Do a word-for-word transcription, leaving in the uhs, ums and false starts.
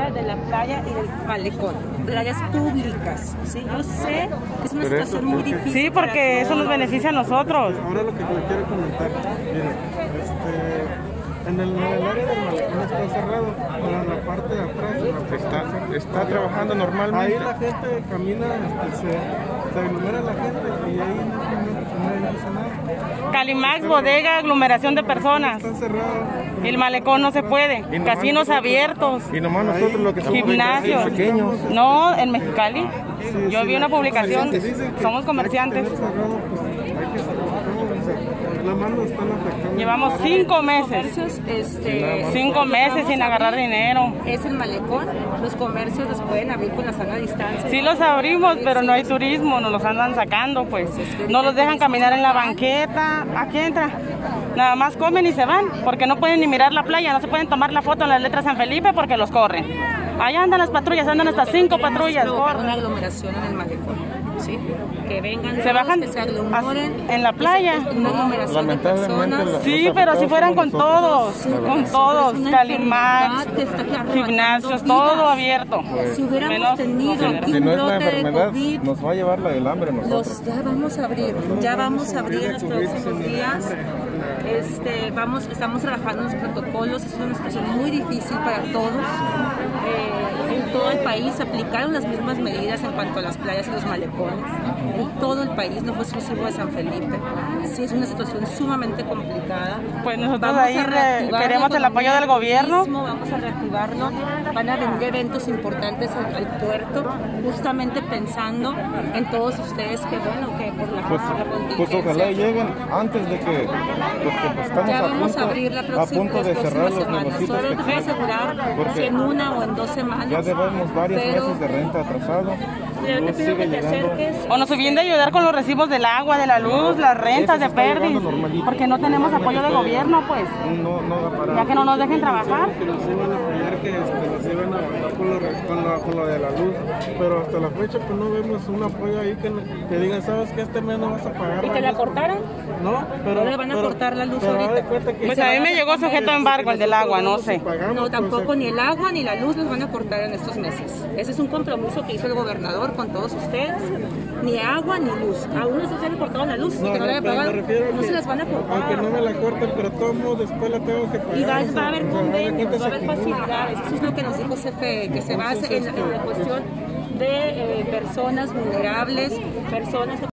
cerca de la playa y del malecón, playas públicas, ¿sí? Yo sé que es una Pero situación eso, muy es que- difícil. Sí, porque eso nos beneficia a nosotros. Ahora lo que le quiero comentar, mire, este, en el, en el área del malecón está cerrado, pero en la parte de atrás Está, está trabajando normalmente. ahí la gente camina, este, se, se aglomera la gente y ahí no, no, no dice nada. Calimax, bodega, aglomeración de personas. Está cerrado. El malecón no se puede. Y nomás Casinos nosotros- abiertos. Y nomás nosotros lo que somos Gimnasios. pequeños. No, en Mexicali. Sí, Yo sí, vi una la- publicación. dicen que Somos hay comerciantes. que tener cerrado, pues, hay que cerrarlo, o sea, la mano están afectando. Llevamos cinco meses. Comercios, este, Cinco meses sin agarrar dinero. es el malecón, los comercios los pueden abrir con la sana distancia. Sí los abrimos, pero no hay turismo, nos los andan sacando, pues. No los dejan caminar en la banqueta. Aquí entra. Nada más comen y se van, porque no pueden ni mirar la playa, no se pueden tomar la foto en las letras San Felipe porque los corren. Allá andan las patrullas, andan hasta cinco patrullas. Provocar corren. una aglomeración en el malecón, ¿sí? Que vengan Se todos, bajan que se aglomeran en la playa. Es una aglomeración de Lamentablemente, personas. la- Sí, Los pero si afectados fueran somos con nosotros. todos, Sí, con es todos, una Calimax, enfermedad que está arrebatando gimnasios, vidas. todo abierto. Si hubiéramos Menos- tenido si- aquí Si un no es la brote de enfermedad, COVID, nos va a llevar la del hambre a nosotros. los, ya vamos a abrir, ya vamos a abrir en los próximos días. Este, vamos, estamos trabajando en los protocolos, es una situación muy difícil para todos. Eh, en todo el país se aplicaron las mismas medidas en cuanto a las playas y los malecones. En todo el país, no fue exclusivo de San Felipe. Sí, es una situación sumamente complicada. Pues nosotros Vamos a ahí re- reactivar queremos la el apoyo del economía, gobierno. turismo, vamos a reactivarlo. Van a venir eventos importantes al, al puerto, justamente pensando en todos ustedes que bueno, que por la, Pues, por la pues contingencia. ojalá lleguen antes de que, porque pues estamos Ya a vamos punto, a abrir la a próxima, punto las de cerrar próximas los semanas. negocios Solo que te puedo tienen. asegurar si Porque en una o en dos semanas. ya debemos varios pero meses de renta atrasado. yo te Luz pido que sigue te llegando. acerques. O nos vienen de ayudar con los recibos del agua, de la luz, las rentas Eso de está llegando pérdida, normalito. porque no tenemos apoyo del gobierno, pues. No, no va a parar. Ya que no nos dejen trabajar. Que nos iban a apoyar, que este, nos iban a apoyar con lo, re- con, lo, con lo de la luz, pero hasta la fecha pues no vemos un apoyo ahí que, que digan, sabes que este mes no vas a pagar. ¿Y que la cortaron? No, pero... ¿No le van a pero- cortar la luz pero ahorita? haz de cuenta que- Pues a mí me llegó sujeto a embargo el del agua, no sé. No, tampoco ni el agua ni la luz los van a cortar en estos meses. Ese es un compromiso que hizo el gobernador con todos ustedes. Ni agua ni luz. A unos se le cortaron la luz y que no le había pagado. No se las van a Aunque no cortar. me la corten, pero todo modo después la tengo que pagar. Y va, o sea, va a haber o sea, haz de convenios, cuenta va a haber se acumula. facilidades. Eso es lo que nos dijo C F E, que se base en, en la cuestión de eh, personas vulnerables, personas